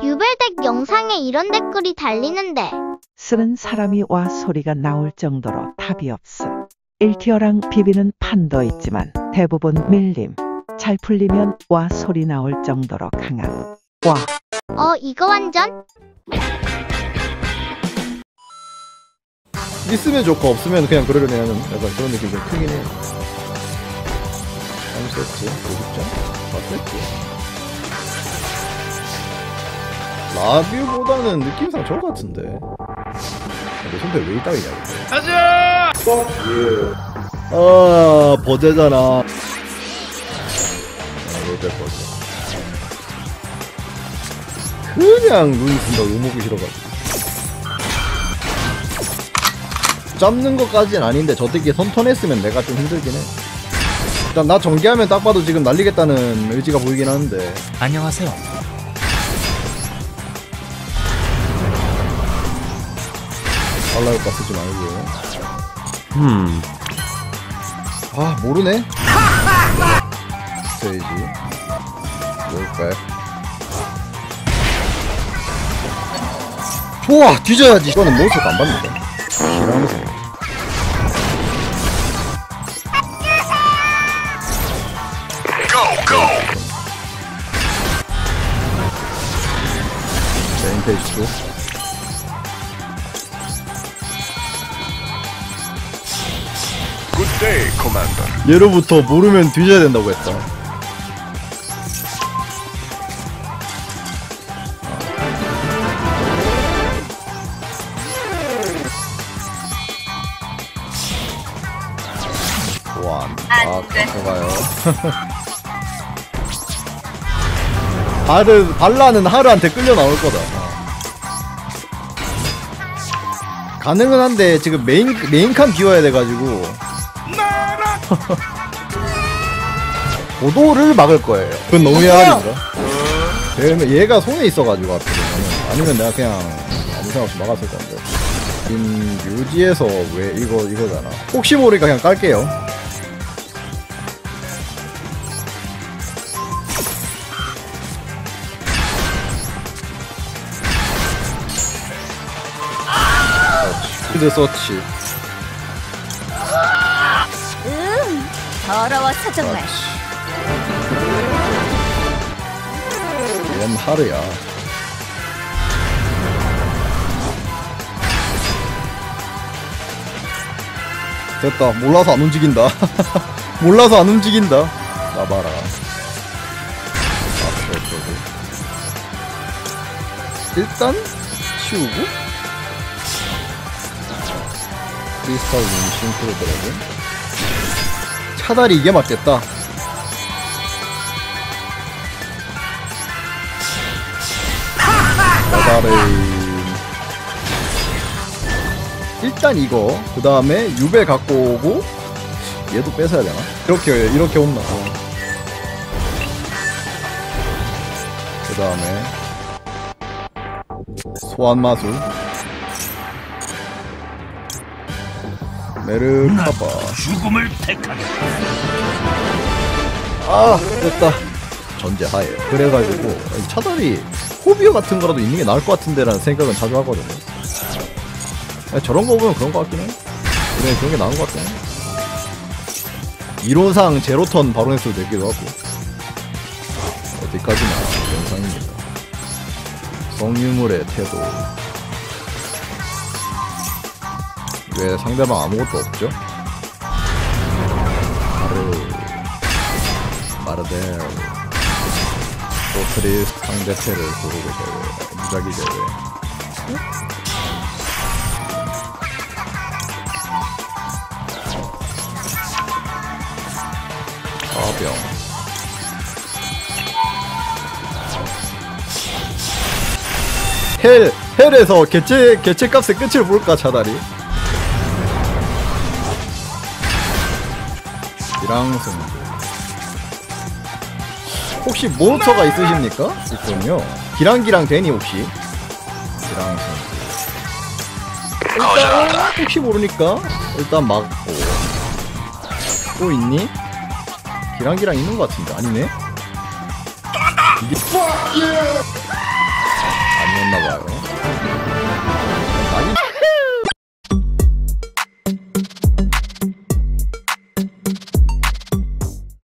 유벨덱 영상에 이런 댓글이 달리는데 쓰는 사람이 와 소리가 나올 정도로 답이 없어. 1티어랑 비비는 판도 있지만 대부분 밀림. 잘 풀리면 와 소리 나올 정도로 강함. 와. 이거 완전? 있으면 좋고 없으면 그냥 그러려니 하는 약간 그런 느낌이 좀 크긴 해요. 3세트, 50점? 4세트? 라뷰보다는 느낌상 저 같은데. 내 손대 왜 이따위냐, 근데. 가자! 버제잖아. 롯데 버제. 그냥 눈 쓴다, 욕먹기 싫어가지고. 잡는 것까지는 아닌데 저 새끼 선턴했으면 내가 좀 힘들긴 해. 일단 나 전개하면 딱 봐도 지금 날리겠다는 의지가 보이긴 하는데. 안녕하세요. 달라요가 쓰지 말고. 아 모르네. 스테이지 뭘까요? 좋아 뒤져야지. 이거는 몬스터도 안 받는다. 기랑성 메인 페이지 쪽 굿데이 코만더. 예로부터 모르면 뒤져야 된다고 했다. 와, 가져가요. 발라는 하루한테 끌려 나올 거다. 가능은 한데 지금 메인칸 비워야 돼가지고 고도를 막을 거예요. 그건 너무 야한인가? 왜냐면 얘가 손에 있어가지고 앞에 아니면 내가 그냥 아무 생각 없이 막았을 건데. 뮤지에서 왜 이거잖아. 혹시 모르니까 그냥 깔게요. 필드 서치. 더러워서 정말. 얘는 하루야. 됐다. 몰라서 안 움직인다. 몰라서 안 움직인다. 나봐라. 일단 치우고 크리스탈 윈 싱크로 드래곤. 차다리 이게 맞겠다. 차다리 일단 이거 그 다음에 유벨 갖고 오고 얘도 뺏어야 되나? 이렇게 온나. 그 다음에 소환마술 메르카바. 죽음을 택하게. 아 됐다. 전제하에 그래가지고 이 차다리 호비어 같은 거라도 있는 게 나을 것 같은데 라는 생각은 자주 하거든요. 저런 거 보면 그런 거 같긴 해. 그래 그런 게 나은 것 같긴 해. 이론상 제로턴 바로 냈을 때 되기도 하고. 어디까지나 영상입니다. 성유물의 태도. 왜 상대방 아무것도 없죠? 마르델 오트리스 상대패를 고르고 제외. 무작위 제외. 화병. 헬에서 개체값의 끝을 볼까 차다리. 기랑승. 혹시 몬스터가 있으십니까? 있군요. 기랑기랑 되니 혹시? 기랑승. 일단 혹시 모르니까 일단 막고. 또 있니? 기랑기랑 있는 것 같은데 아니네? 이게 있었나봐요.